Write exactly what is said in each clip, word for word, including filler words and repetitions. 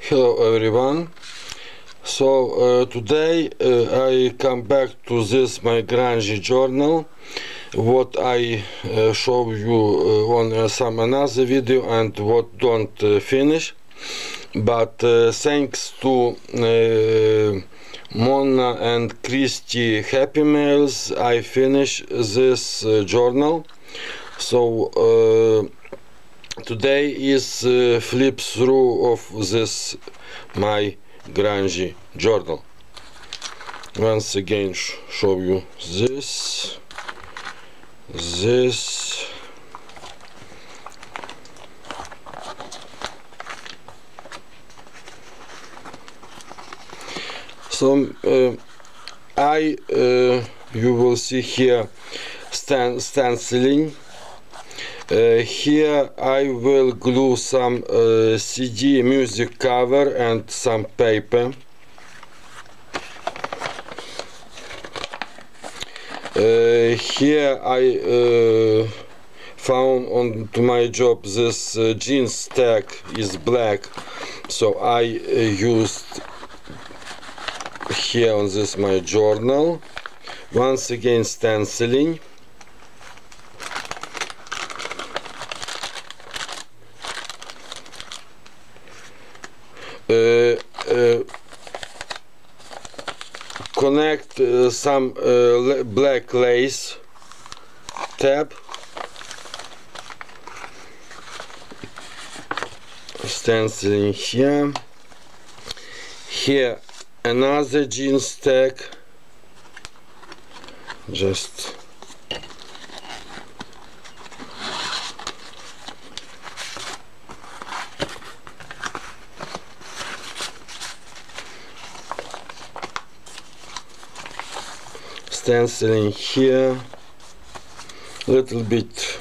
Hello everyone. So uh, today uh, I come back to this my grunge journal, what I uh, show you uh, on uh, some another video and what don't uh, finish. But uh, thanks to uh, Mona and Christy Happy Mails, I finish this uh, journal. So uh, today is uh, flip through of this my grunge journal. Once again sh show you this, this, so uh, I uh, you will see here stan stenciling. Uh, here I will glue some uh, C D music cover and some paper. Uh, here I uh, found on to my job this uh, jeans tag is black, so I uh, used here on this my journal. Once again stenciling. Uh, uh, connect uh, some uh, black lace tab, stenciling here, here another jeans tag, just stenciling here, little bit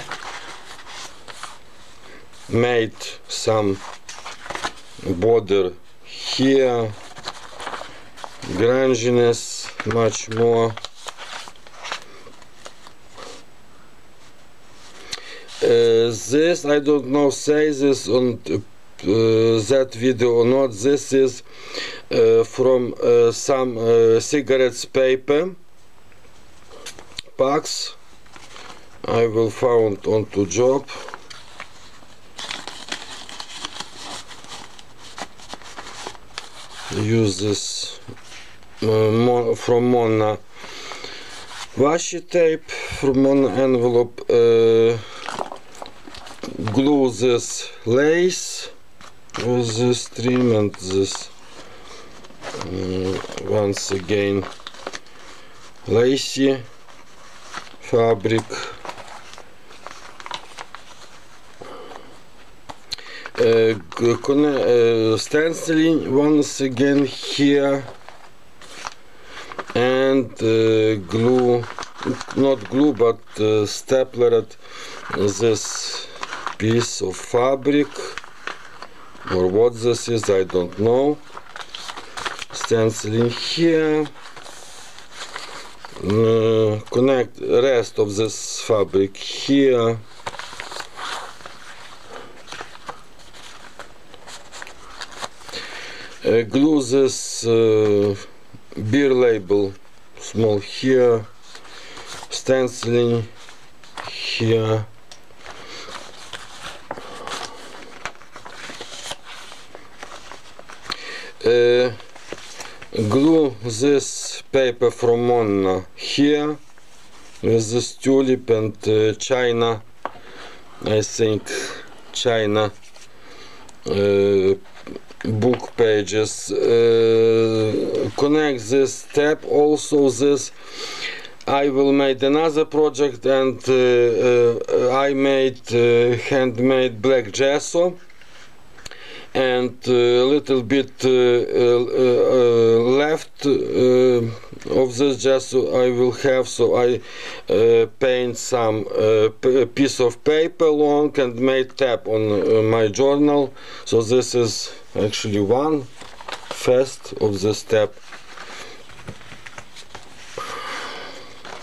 made some border here, grunginess much more. Uh, this I don't know say this on uh, that video or not. This is uh, from uh, some uh, cigarettes paper packs I will found onto job. Use this uh, Mon from Mona washi tape from Mona envelope. Uh, glue this lace with this trim and this uh, once again lacy fabric. Uh, uh, stenciling once again here and uh, glue, not glue but uh, stapler this piece of fabric, or what this is I don't know. Stenciling here. Uh, connect rest of this fabric here. Uh, glue this uh, beer label small here, stenciling here. Uh, glue this paper from Mona here with this tulip and uh, China, I think China uh, book pages. Uh, connect this tab. Also this I will make another project, and uh, uh, I made uh, handmade black gesso and a uh, little bit uh, uh, uh, left uh, of this gesso I will have, so I uh, paint some uh, piece of paper long and made tab on uh, my journal. So this is actually one first of this tab.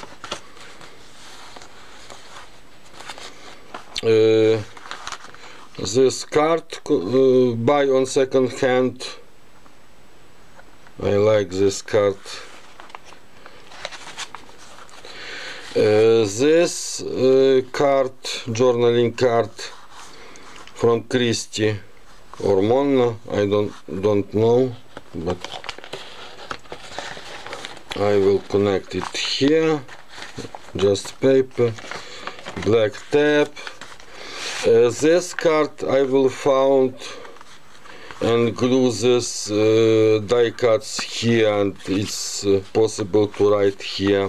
Uh, this card uh, buy on second hand. I like this card. Uh, this uh, card, journaling card from Christie or Monna, I don't don't know, but I will connect it here. Just paper, black tape. Uh, this card I will found and glue this uh, die cuts here, and it's uh, possible to write here.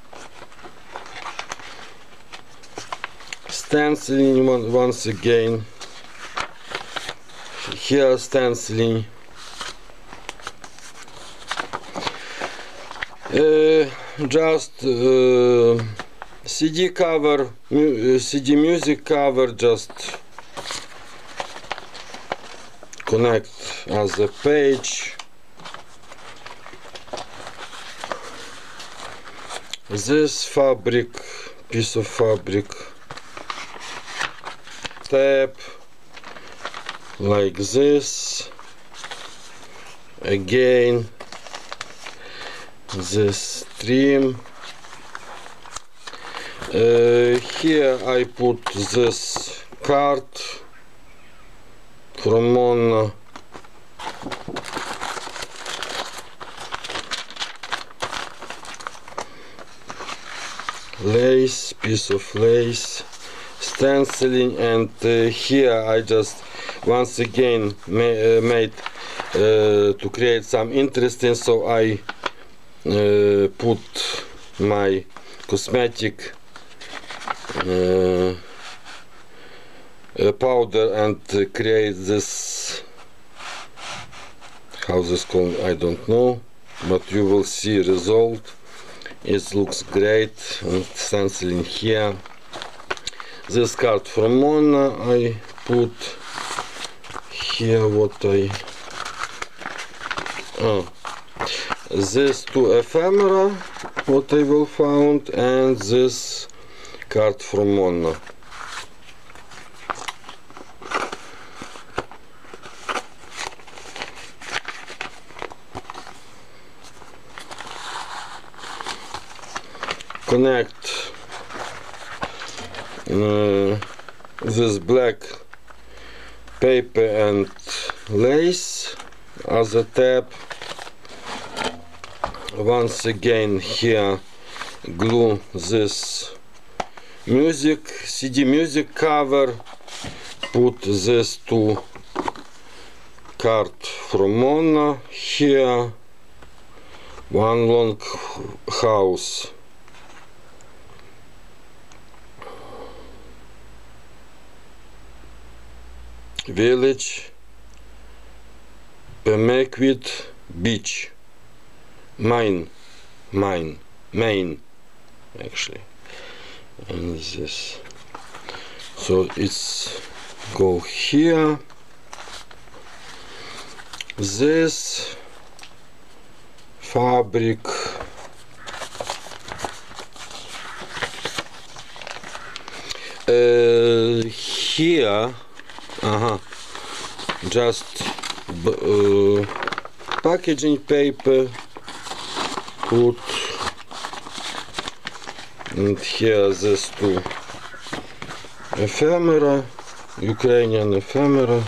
Stenciling one, once again. Here stenciling. Uh, just uh, C D cover, mu C D music cover, just connect as a page. This fabric, piece of fabric, tape, like this. Again, this trim. Uh, here I put this card from Monna. Lace, piece of lace, stenciling, and uh, here I just once again ma uh, made uh, to create some interesting, so I uh, put my cosmetic uh, uh, powder and uh, create this, how this called, I don't know, but you will see result. It looks great. And stenciling here. This card from Monna I put here. What I oh, these two ephemera what I will found, and this card from Monna. Connect uh, this black paper and lace as a tab. Once again here glue this music C D music cover, put this two card from Monna here, one long house. Village, Pemaquid Beach, mine, mine, Maine, actually, and this. So it's go here. This fabric. Uh, here. Uh-huh. Just uh, packaging paper, put, and here these two ephemera, Ukrainian ephemera,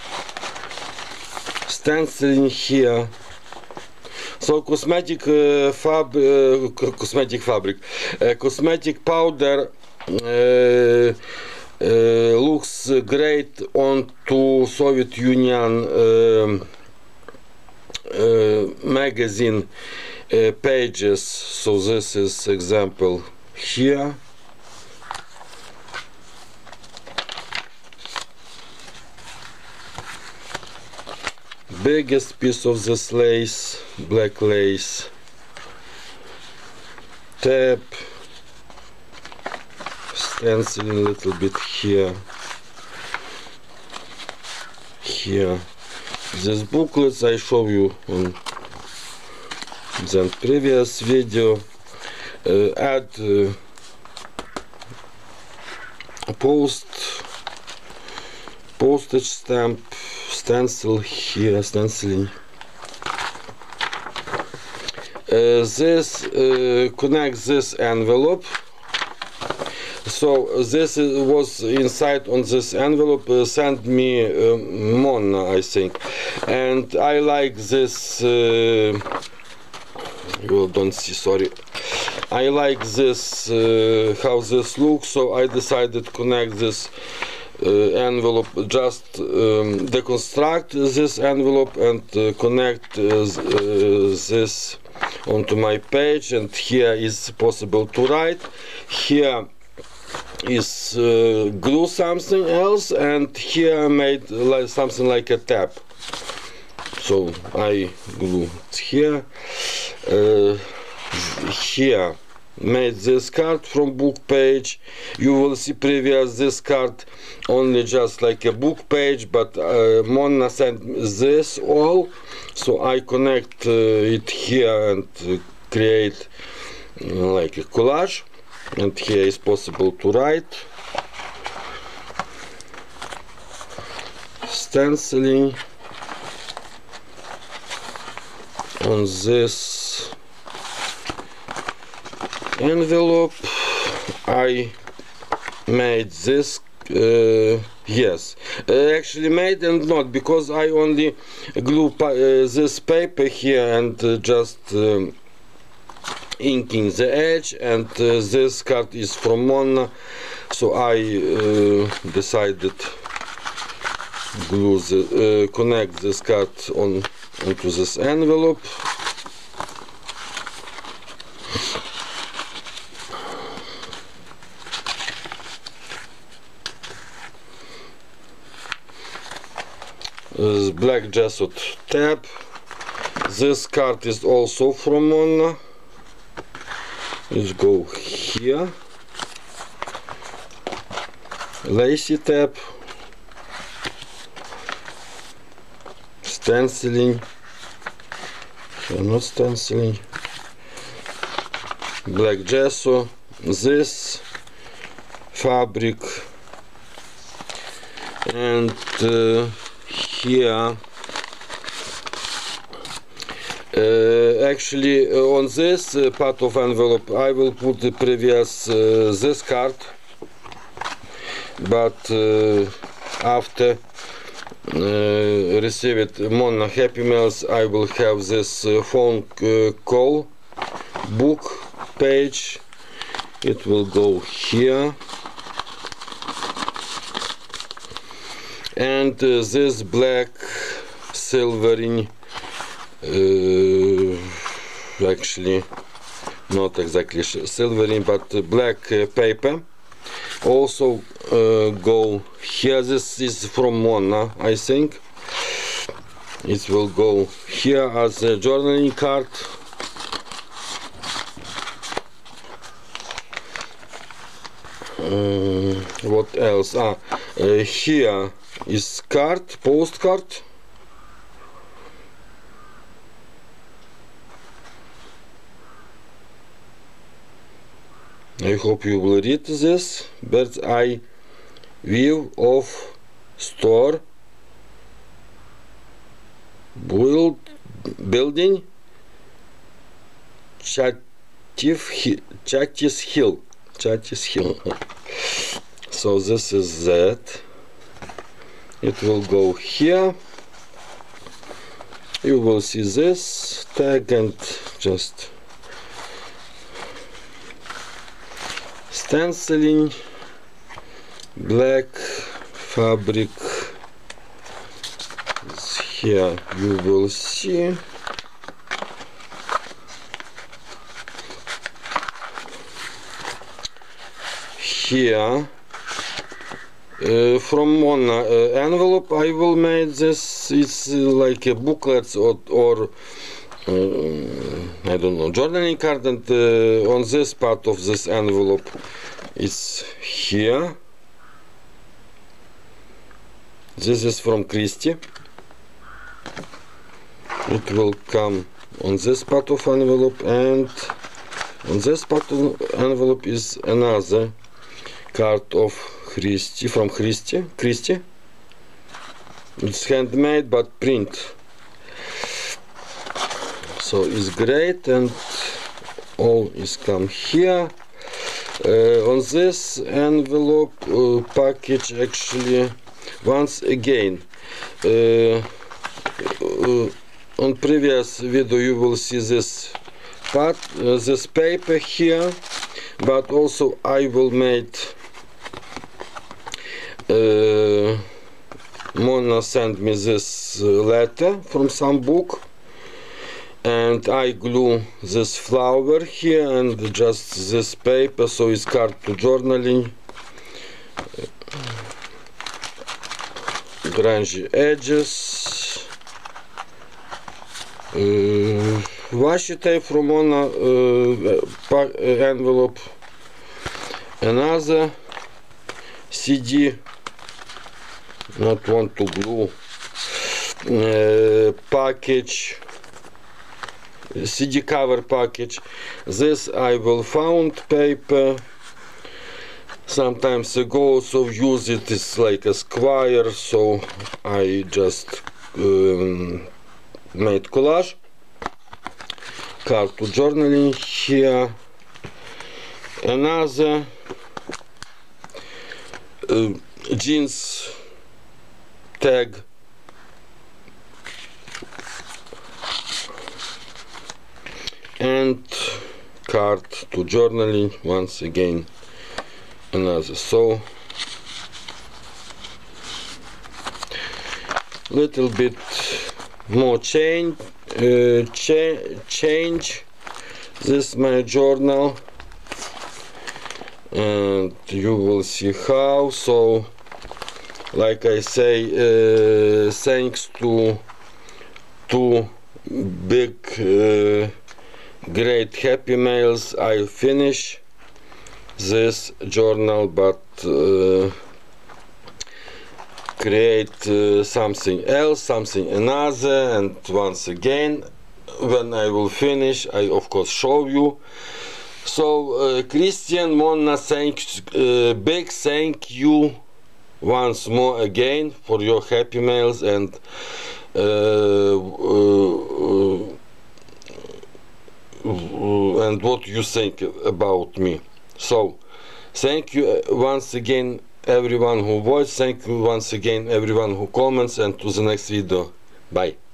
stenciling here. So cosmetic uh, fab, uh, cosmetic fabric, uh, cosmetic powder. Uh, Uh, looks great on to Soviet Union uh, uh, magazine uh, pages. So this is example here. Biggest piece of this lace, black lace, tape. Stenciling a little bit here, here. These booklets I show you on the previous video. Uh, add uh, post postage stamp, stencil here, stenciling. Uh, this uh, connects this envelope. So this is, was inside on this envelope uh, sent me uh, Mona, I think, and I like this. Uh, you don't see, sorry. I like this uh, how this looks, so I decided to connect this uh, envelope, just um, deconstruct this envelope and uh, connect uh, uh, this onto my page, and here is possible to write. Here is uh, glue something else, and here I made like something like a tab. So I glue it here. Uh, here made this card from book page. You will see previous this card only just like a book page, but uh, Mona sent this all, so I connect uh, it here and uh, create uh, like a collage, and here is possible to write. Stenciling on this envelope. I made this, uh, yes, uh, actually made and not, because I only glue pa uh, this paper here and uh, just um, inking the edge, and uh, this card is from Mona, so I uh, decided glue the, uh, connect this card on onto this envelope. This black gesso tab. This card is also from Mona. Let's go here. Lacy tab. Stenciling. Here not stenciling. Black gesso. This fabric. And uh, here uh, actually uh, on this uh, part of envelope I will put the previous uh, this card, but uh, after uh, receive it Mona Happy Mails, I will have this uh, phone uh, call book page. It will go here. And uh, this black silvering, uh, actually not exactly silvering, but uh, black uh, paper also uh, go here. This is from Mona, I think. It will go here as a journaling card. Uh, what else? Ah, uh, here is card, postcard. I hope you will read this. Bird's eye view of store build building Chatif Chatis Hill. Chatis Hill. So this is that. It will go here. You will see this tag and just stenciling, black fabric. Here you will see. Here uh, from one uh, envelope I will make this. It's uh, like a booklet or, or uh, I don't know, journaling card, and uh, on this part of this envelope it's here. This is from Christie. It will come on this part of envelope, and on this part of envelope is another card of Christie, from Christie, Christie. It's handmade but print. So it's great, and all is come here. Uh, on this envelope uh, package, actually, once again, uh, uh, on previous video you will see this part, uh, this paper here, but also I will make. Uh, Mona sent me this uh, letter from some book, and I glue this flower here and just this paper, so it's card to journaling, grungy edges. Uh, washi tape from Mona uh, envelope, another C D, not want to glue, uh, package, C D cover package. This I will found paper sometimes ago, so use it is like a square, so I just um, made collage. Card to journaling here, another uh, jeans tag, and card to journaling once again, another. So little bit more change uh, cha change this my journal, and you will see how. So like I say, uh, thanks to two big uh, great happy mails, I finish this journal, but uh, create uh, something else, something another, and once again when I will finish I of course show you. So uh, Christian, Mona, thanks, uh, big thank you once more again for your happy mails and uh, uh, uh, and what you think about me. So thank you once again everyone who watched, thank you once again everyone who comments, and to the next video. Bye.